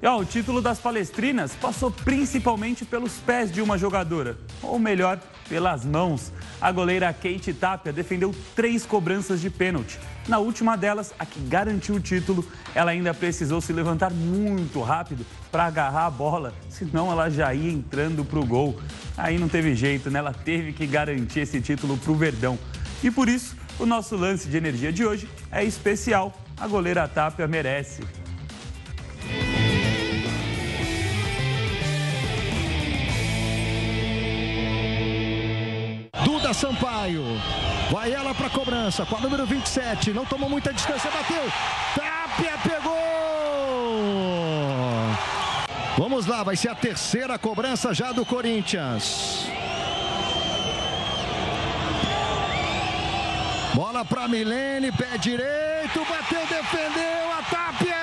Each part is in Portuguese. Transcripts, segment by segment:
E ó, o título das Palestrinas passou principalmente pelos pés de uma jogadora, ou melhor, pelas mãos. A goleira Kate Tapia defendeu 3 cobranças de pênalti. Na última delas, a que garantiu o título, ela ainda precisou se levantar muito rápido para agarrar a bola, senão ela já ia entrando para o gol. Aí não teve jeito, né? Ela teve que garantir esse título para o Verdão. E por isso, o nosso lance de energia de hoje é especial. A goleira Tapia merece. Duda Sampaio, vai ela para a cobrança, com a número 27, não tomou muita distância, bateu, Tapia pegou! Vamos lá, vai ser a terceira cobrança já do Corinthians. Bola para Milene, pé direito, bateu, defendeu, a Tapia!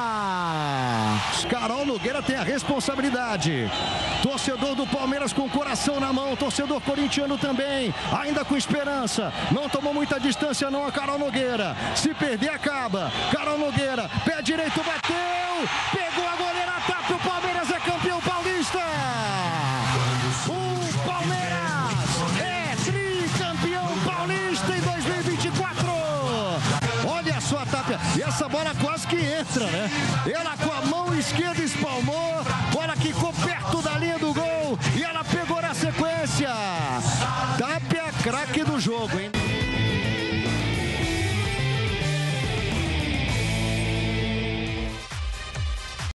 Carol Nogueira tem a responsabilidade. Torcedor do Palmeiras com o coração na mão, torcedor corintiano também, ainda com esperança. Não tomou muita distância não a Carol Nogueira. Se perder, acaba. Carol Nogueira, pé direito, bateu, pegou a goleira, a Tapia, o Palmeiras é campeão paulista! O Palmeiras é tricampeão paulista em 2024! Olha só a Tapia, e essa bola quase que entra, né? Ela com a mão esquerda espalmou, bola que ficou perto da linha do